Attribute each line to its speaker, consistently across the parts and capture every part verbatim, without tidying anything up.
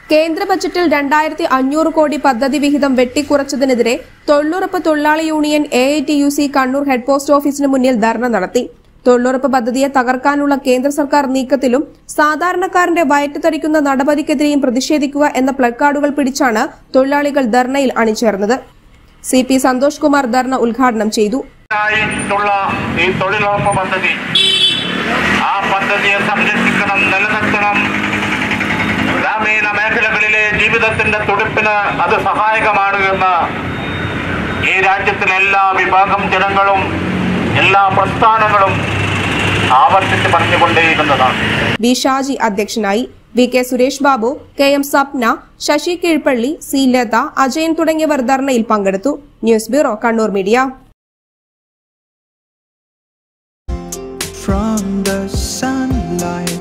Speaker 1: കേന്ദ്ര ബജറ്റിൽ രണ്ടായിരത്തി അഞ്ഞൂറ് കോടി പദ്ധതി വിഹിതം വെട്ടിക്കുറച്ചതിനെതിരെ തൊഴിലുറപ്പ് തൊഴിലാളി union A I T U C Kannur head post ഓഫീസിന് മുന്നിൽ ധർണ നടത്തി. തൊഴിലുറപ്പ് പദ്ധതിയെ തകർക്കാനുള്ള കേന്ദ്ര സർക്കാർ നീക്കത്തിലും സാധാരണക്കാരന്റെ വയറ്റുതടിക്കുന്ന നടപടിക്കെതിരെയും പ്രതിഷേധിക്കുക എന്ന പ്ലക്കാർഡുകൾ പിടിച്ചാണ് തൊഴിലാളികൾ ധർണയിൽ അണിചേർന്നത്. സി പി സന്തോഷ് കുമാർ ധർണ ഉദ്ഘാടനം ചെയ്തു.
Speaker 2: ഈ തൊഴിലുറപ്പ് പദ്ധതി ആ പദ്ധതിയെ സംരക്ഷിക്കണം, നിലനിർത്തണം. ഗ്രാമീണ മേഖലകളിലെ ജീവിതത്തിന്റെ തുടിപ്പിന് അത് സഹായകമാണ് എന്ന് ഈ രാജ്യത്തിലെ എല്ലാ വിഭാഗം ജനങ്ങളും എല്ലാ പ്രസ്ഥാനങ്ങളും ആവർത്തിച്ച് പറഞ്ഞുകൊണ്ടേയിരുന്നതാണ്.
Speaker 1: വി ഷാജി അധ്യക്ഷനായി. V K Suresh Babu, K M Sapna, Sasi Keezhpalli, C Latha, Ajayan തുടങ്ങിയവർ ധർണയിൽ പങ്കെടുത്തു. News bureau, Kannur media.
Speaker 3: From the sunlight,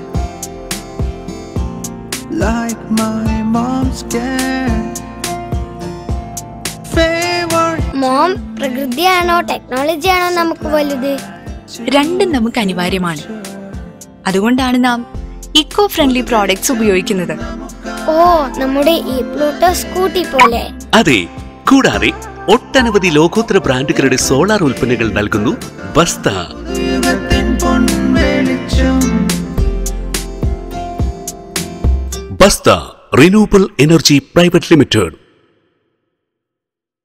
Speaker 3: like my mom's care. Favor.
Speaker 4: Mom, പ്രകൃതിയാണോ ടെക്നോളജിയാണോ നമുക്ക് വലുത്?
Speaker 5: രണ്ടും നമുക്ക് അനിവാര്യമാണ്. അതുകൊണ്ടാണ് നാം ഇക്കോ ഫ്രണ്ട്ലി പ്രോഡക്ട്സ് ഉപയോഗിക്കുന്നത്.
Speaker 4: ഓ, നമ്മുടെ ഈ പ്ലൂട്ടോ സ്കൂട്ടി പോലെ.
Speaker 6: അതെ, കൂടാതെ ഒട്ടനവധി ലോകോത്തര ബ്രാൻഡുകളുടെ സോളാർ ഉൽപ്പന്നങ്ങൾ നൽകുന്നു Basta. Basta renewable energy private limited.